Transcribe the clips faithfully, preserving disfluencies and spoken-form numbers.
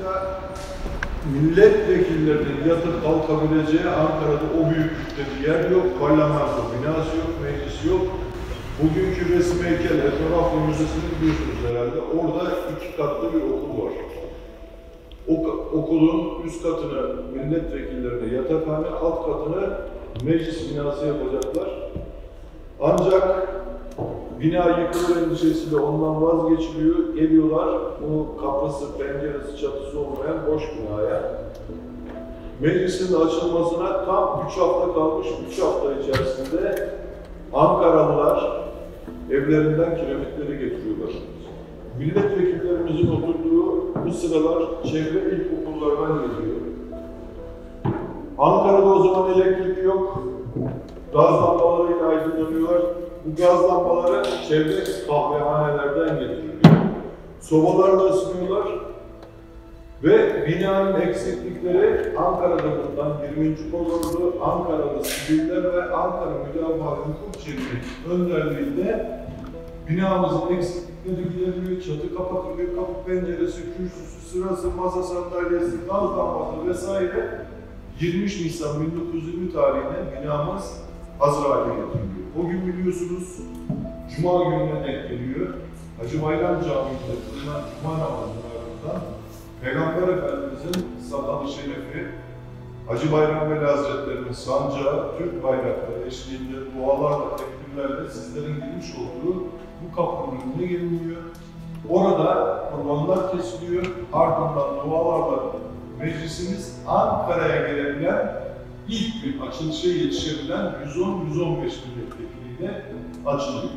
Dolayısıyla milletvekillerinin yatıp kalkabileceği Ankara'da o büyüklükte bir yer yok, parlamento binası yok, meclis yok. Bugünkü resim heykel Etnografya Müzesi'ni biliyorsunuz herhalde. Orada iki katlı bir okul var. O, okulun üst katını milletvekillerine yatakhane, alt katını meclis binası yapacaklar. Ancak bina yıkılır endişesiyle ondan vazgeçiliyor. Geliyorlar bu kapısı, penceresi, çatısı olmayan boş binaya. Meclisin açılmasına tam üç hafta kalmış. üç hafta içerisinde Ankaralılar evlerinden kiremitleri getiriyorlar. Milletvekillerimizin oturduğu bu sıralar çevre ilkokullardan geliyor. Ankara'da o zaman elektrik yok. Gaz lambalarıyla aydınlanıyorlar. Bu gaz lambaları çevre kahvehanelerden getiriliyor. Sobalarla ısınıyorlar. Ve binanın eksiklikleri Ankara'da bulunan yirminci Kolordu, Ankaralı siviller ve Ankara Müdafaa Hukuk Cemiyeti önderliğinde binamızın eksiklikleri gideriliyor, çatı kapatılıyor, kapı penceresi, kürsüsü, sırası, masa sandalyesi, gaz lambası vesaire. yirmi Nisan bin dokuz yüz yirmi tarihinde binamız hazır hale getiriliyor. O gün biliyorsunuz Cuma gününe denk geliyor. Hacı Bayram Camii'nde kılınan Cuma namazının ardından Peygamber Efendimiz'in sadalı şerefi, Hacı Bayram Veli Hazretleri'nin sancağı, Türk bayrakları eşliğinde dualarla, tekbirlerle sizlerin girmiş olduğu bu kapının önüne geliniyor. Orada kurbanlar kesiliyor, ardından dualarla meclisimiz Ankara'ya gelebilen ilk gün açılışa yetişebilen yüz on yüz on beş milletvekiliyle açılıyor.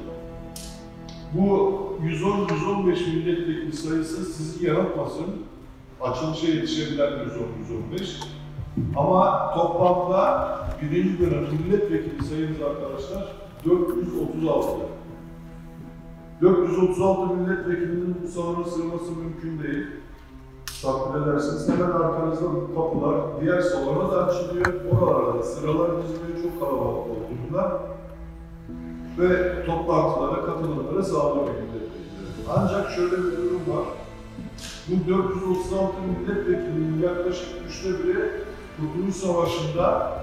Bu yüz on yüz on beş milletvekili sayısı sizi yanıltmasın. Açılışa yetişebilen yüz on yüz on beş. Ama toplamda birinci dönem milletvekili sayımız arkadaşlar dört yüz otuz altı. dört yüz otuz altı milletvekilinin bu salona sığması mümkün değil. Takdir edersiniz. Hemen arkanızda bu kapılar diğer salona da açılıyor. Oralarda sıralar diziliyor, çok kalabalık olduğunda ve toplantılara, katılımlara sağlıyor milletvekilleri. Ancak şöyle bir durum var. Bu dört yüz otuz altı milletvekilinin yaklaşık üçte biri Kurtuluş Savaşı'nda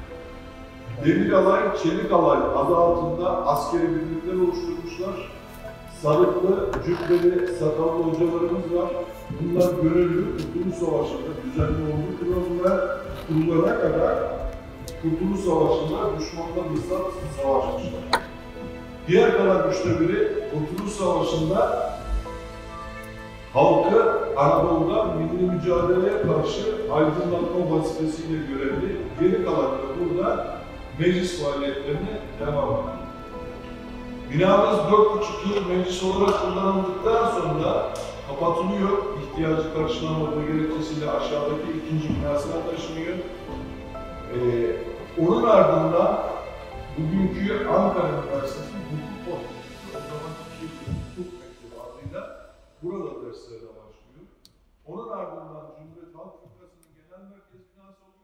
Demir Alay, Çelik Alay adı altında askeri birlikler oluşturmuşlar. Sarıklı, cübbeli, sakallı hocalarımız var. Bunlar gönüllü Kurtuluş Savaşı'nda düzenli olduğu kuruluna, kurulana kadar Kurtuluş Savaşı'nda düşmanla bizzat savaşmışlar. Diğer kalan üçte biri Kurtuluş Savaşı'nda halkı Anadolu'da milli mücadeleye karşı aydınlatma vazifesiyle görevli, geri kalan da burada meclis faaliyetlerine devam ediyor. Binamız dört buçuk yıl meclis olarak kullanıldıktan sonra kapatılıyor. İhtiyacı karşılamadığı gerekçesiyle aşağıdaki ikinci binasına taşınıyor. Ee, onun ardından bugünkü Ankara Üniversitesi Hukuk Fakültesi, o zamanki Hukuk Mektebi adıyla burada derslere başlıyor. Onun ardından Cumhuriyet Halk Fırkası'nın genel merkez binası oluyor.